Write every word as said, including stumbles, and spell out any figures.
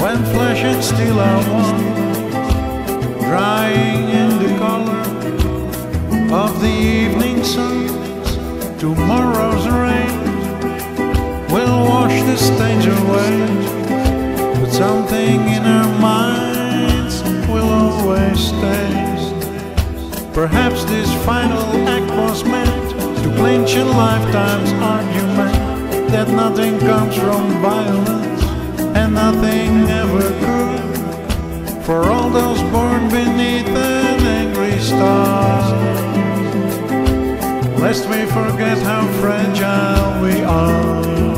when flesh and steel are one, drying in the color of the evening sun. Tomorrow's rain will wash the stains away, but something in our minds will always stay. Perhaps this final act was meant to clinch a lifetime's argument that nothing comes from violence and nothing ever could, for all those born beneath an angry star. Lest we forget how fragile we are.